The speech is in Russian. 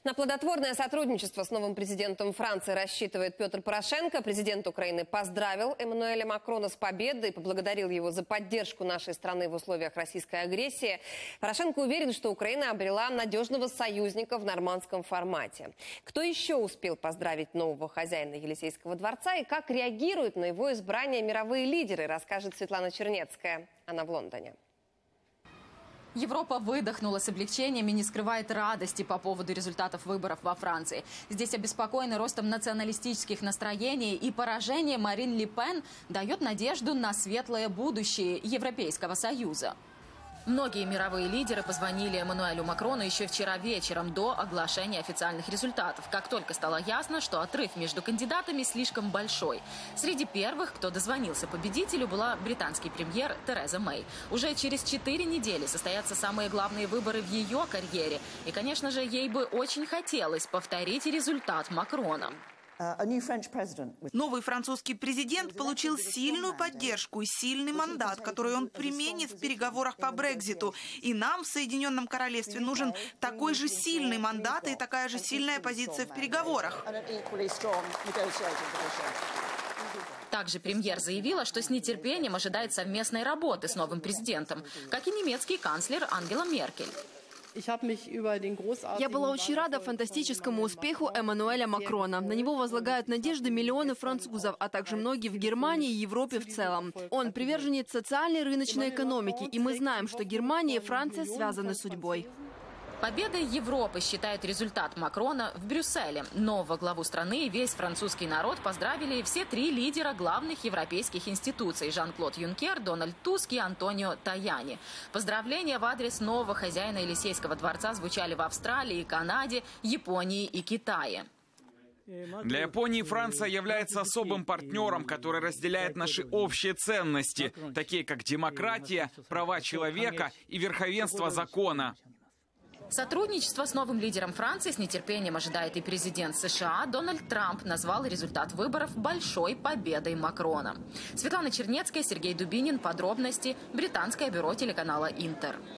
На плодотворное сотрудничество с новым президентом Франции рассчитывает Петр Порошенко. Президент Украины поздравил Эммануэля Макрона с победой и поблагодарил его за поддержку нашей страны в условиях российской агрессии. Порошенко уверен, что Украина обрела надежного союзника в нормандском формате. Кто еще успел поздравить нового хозяина Елисейского дворца и как реагируют на его избрание мировые лидеры, расскажет Светлана Чернецкая. Она в Лондоне. Европа выдохнула с облегчением и не скрывает радости по поводу результатов выборов во Франции. Здесь обеспокоены ростом националистических настроений, и поражение Марин Ле Пен дает надежду на светлое будущее Европейского Союза. Многие мировые лидеры позвонили Эммануэлю Макрону еще вчера вечером, до оглашения официальных результатов, как только стало ясно, что отрыв между кандидатами слишком большой. Среди первых, кто дозвонился победителю, была британский премьер Тереза Мэй. Уже через 4 недели состоятся самые главные выборы в ее карьере. И, конечно же, ей бы очень хотелось повторить результат Макрона. Новый французский президент получил сильную поддержку и сильный мандат, который он применит в переговорах по Брекситу. И нам в Соединенном Королевстве нужен такой же сильный мандат и такая же сильная позиция в переговорах. Также премьер заявила, что с нетерпением ожидает совместной работы с новым президентом, как и немецкий канцлер Ангела Меркель. Я была очень рада фантастическому успеху Эммануэля Макрона. На него возлагают надежды миллионы французов, а также многие в Германии и Европе в целом. Он приверженец социальной рыночной экономики, и мы знаем, что Германия и Франция связаны судьбой. Победой Европы считают результат Макрона в Брюсселе. Нового главу страны и весь французский народ поздравили все 3 лидера главных европейских институций – Жан-Клод Юнкер, Дональд Туск и Антонио Таяни. Поздравления в адрес нового хозяина Елисейского дворца звучали в Австралии, Канаде, Японии и Китае. Для Японии Франция является особым партнером, который разделяет наши общие ценности, такие как демократия, права человека и верховенство закона. Сотрудничество с новым лидером Франции с нетерпением ожидает и президент США. Дональд Трамп назвал результат выборов большой победой Макрона. Светлана Чернецкая, Сергей Дубинин. Подробности. Британское бюро телеканала «Интер».